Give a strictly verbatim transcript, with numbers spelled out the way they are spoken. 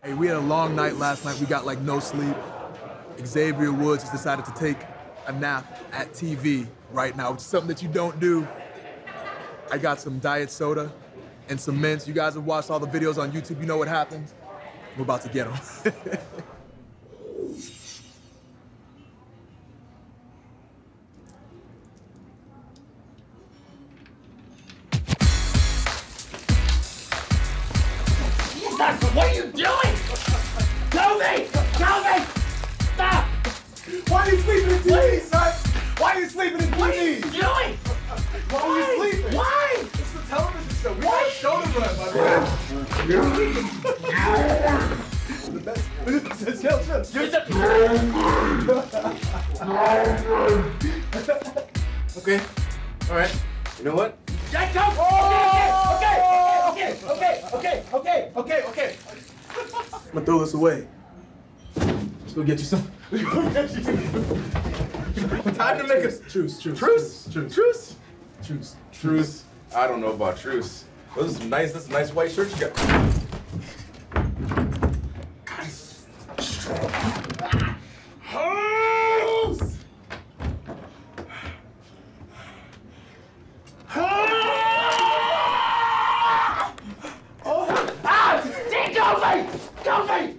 Hey, we had a long night last night. We got like no sleep. Xavier Woods has decided to take a nap at T V right now, which is something that you don't do. I got some diet soda and some mints. You guys have watched all the videos on YouTube. You know what happens. We're about to get them. What are you doing? Kofi! Kofi! Stop! Why are you sleeping in T V, son? Why are you sleeping in T V? What are you doing? Why are you sleeping? Why? It's a television show. We got a show to run, my man. The best. Chill, chill. You're the... Okay. All right. You know what? Let go! Oh! Okay, okay, okay, okay, okay, okay, okay, okay. I'm gonna throw this away. Let's go get you some. Time to make a Truce, truce, truce. truce, Truce. truce. Truce. I don't know about truce. Those are some nice. That's a nice white shirt you got. Guys. House. Ah! Kofi! Kofi!